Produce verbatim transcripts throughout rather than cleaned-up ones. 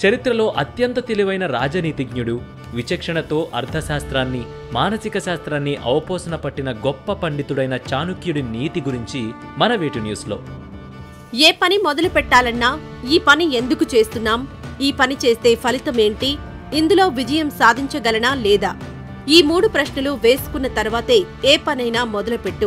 చరిత్రలో అత్యంత తెలివైన రాజనీతిజ్ఞుడు, విచక్షణతో అర్థశాస్త్రాన్ని, మానసిక శాస్త్రాన్ని అవపోసన పట్టిన గొప్ప పండితుడైన చాణక్యుడి నీతి గురించి మన వీటి న్యూస్లో. ఏ పని మొదలు పెట్టాలన్నా ఈ పని ఎందుకు చేస్తున్నాం, ఈ పని చేస్తే ఫలితమేంటి, ఇందులో విజయం సాధించగలనా లేదా, ఈ మూడు ప్రశ్నలు వేసుకున్న తర్వాతే ఏ పనైనా మొదలుపెట్టు.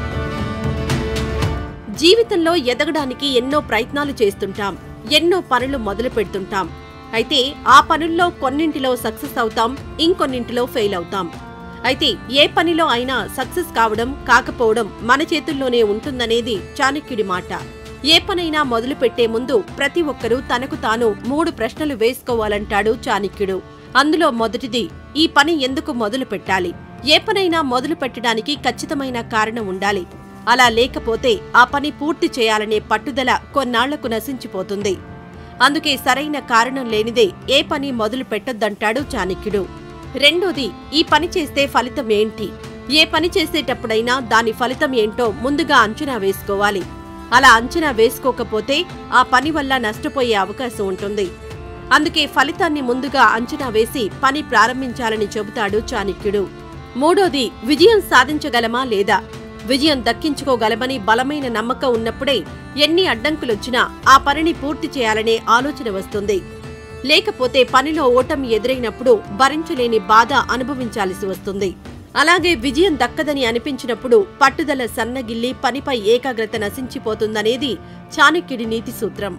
జీవితంలో ఎదగడానికి ఎన్నో ప్రయత్నాలు చేస్తుంటాం, ఎన్నో పనులు మొదలు పెడుతుంటాం. అయితే ఆ పనుల్లో కొన్నింటిలో సక్సెస్ అవుతాం, ఇంకొన్నింటిలో ఫెయిల్ అవుతాం. అయితే ఏ పనిలో అయినా సక్సెస్ కావడం కాకపోవడం మన చేతుల్లోనే ఉంటుందనేది చాణక్యుడి మాట. ఏ పనైనా మొదలు పెట్టే ముందు ప్రతి ఒక్కరూ తనకు తాను మూడు ప్రశ్నలు వేసుకోవాలంటాడు చాణక్యుడు. అందులో మొదటిది, ఈ పని ఎందుకు మొదలు పెట్టాలి? ఏ పనైనా మొదలు పెట్టడానికి ఖచ్చితమైన కారణం ఉండాలి. అలా లేకపోతే ఆ పని పూర్తి చేయాలనే పట్టుదల కొన్నాళ్లకు నశించిపోతుంది. అందుకే సరైన కారణం లేనిదే ఏ పని మొదలు పెట్టొద్దంటాడు చాణక్యుడు. రెండోది, ఈ పని చేస్తే ఫలితం ఏంటి? ఏ పని చేసేటప్పుడైనా దాని ఫలితం ఏంటో ముందుగా అంచనా వేసుకోవాలి. అలా అంచనా వేసుకోకపోతే ఆ పని వల్ల నష్టపోయే అవకాశం ఉంటుంది. అందుకే ఫలితాన్ని ముందుగా అంచనా వేసి పని ప్రారంభించాలని చెబుతాడు చాణక్యుడు. మూడోది, విజయం సాధించగలమా లేదా? విజయం దక్కించుకోగలమని బలమైన నమ్మకం ఉన్నప్పుడే ఎన్ని అడ్డంకులొచ్చినా ఆ పనిని పూర్తి చేయాలనే ఆలోచన వస్తుంది. లేకపోతే పనిలో ఓటమి ఎదురైనప్పుడు భరించలేని బాధ అనుభవించాల్సి వస్తుంది. అలాగే విజయం దక్కదని అనిపించినప్పుడు పట్టుదల సన్నగిల్లి పనిపై ఏకాగ్రత నశించిపోతుందనేది చాణక్యుడి నీతి సూత్రం.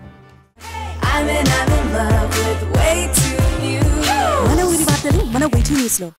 మన ఊరి వార్తలు మన వీటి న్యూస్లో.